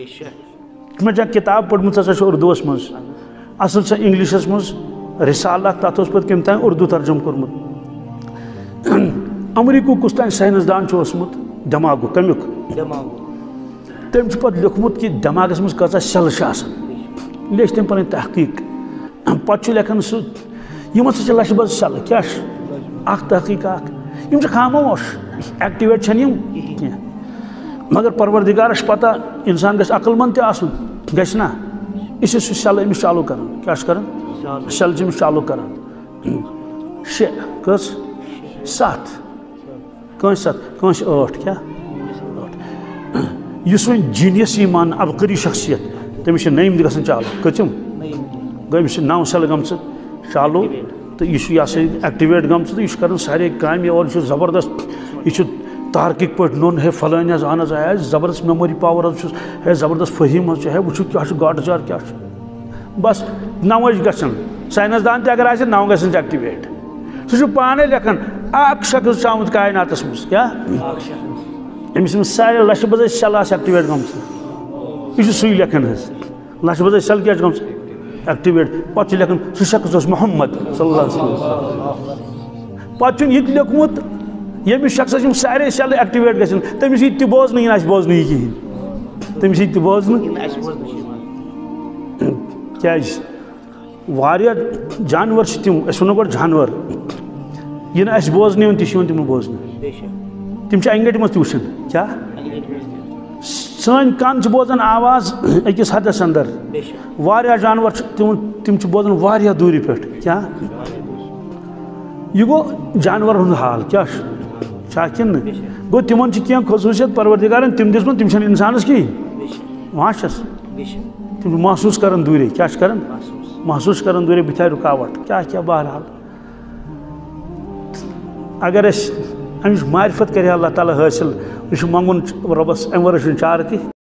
میں کتاب پڑھمت اردوس مز اصل سا انگلشس مز رسالہ تات پہ کم تین اردو ترجم کورمت امریکہ کس تین سائنسدان اوسمت دماغ کمیک تم پہ لیکھمت کہ دماغس مز کچھ شل لیچ تم پن تحقیق پتہ لکھان سہ یہ سا لچھ بز شل کیا تحقیق خاموش ایکٹیویٹ کی مگر پروردگارس پتہ انسان گھس عقل مند تہ گھنا یہ سہ شل امس چالو کران کیا کران شل امس چالو کران 6 کس 7 کنس 7 کنس 8 کیا اس ون جینیس مان عبقری شخصیت تمس نیم گھن چالو کچم گئی 9 شل گم چالو تو یہ ایکٹیویٹ گم تو یہ کران سارے کام اور زبردست یہ تارکک پہ نون ہے فلان اہن ہے زبردست میموری پاور ہے زبردست فہیم ہے وچو کیا گاڈ جار کیا بس 9 گھن سائنسدان تہ اگر آئے 9 گھن ایکٹیویٹ سہ پانے لکھان اک شخص آمت کائناتس مز کیا امس سارے لچھ بز شل ایکٹیویٹ گم یہ سی لکھان لچھ بز شل کیا گم ایکٹیویٹ پتہ لکھان سہ شخص محمد صلی اللہ علیہ وسلم پتہ یہ لیکھمت یمس شخص سارے شل ایکٹیویٹ گھن تمس یہ تہ بوزن یہ بوزن یہ کہین تمس یہ تہ بوزن کیا جانور تم اس ونو گو جانور یہ اس بوزن تم بوزن تم انگٹ مز تچان کیا سن کان بوزان آواز اکس حدس اندر واریا جانور تم بوزان واریا دوری پہ کیا یہ گو جانور ہند حال کیا کن گو تمن کی خصوصیت پروردگارن تم دسمت تم انسانس کی واشس تم محسوس کران دوری کیا کران محسوس کران دوری بتھا رکاوٹ کیا بہرحال اگر اس امچ معرفت کرے اللہ تعالیٰ حاصل یہ منگن ربس ام ورائے چار تہ